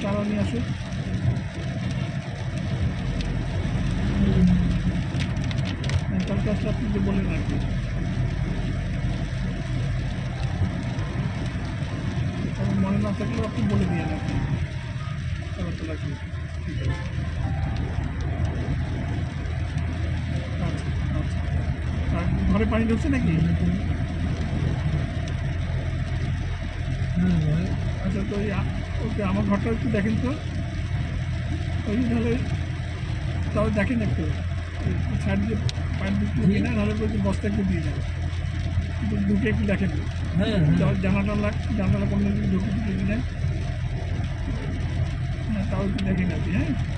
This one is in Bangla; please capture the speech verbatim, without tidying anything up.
চারা নিয়ে আসুন। কালকে আসলে আপনি যে বলেন আর কি, মনে না থাকলেও আপনি বলে দিয়ে আর কি ব্যাপারটা লাগবে। ঠিক আছে, আচ্ছা আচ্ছা। আর ঘরে পানি ঢুকছে নাকি? আচ্ছা, তো ওকে আমার ঘরটা একটু দেখেন তো, ওই তাহলে তাহলে দেখেন একটু সাইড দিয়ে পাইপ ঢুকতে দিয়ে না, নাহলে বলছি বস্তা একটু দিয়ে যান, ঢুকে একটু দেখেন। হ্যাঁ, জানাটা লাগ জানালা কোনো ঢুকে ঢুকে দিলেন, হ্যাঁ তাও একটু দেখেন আর কি। হ্যাঁ।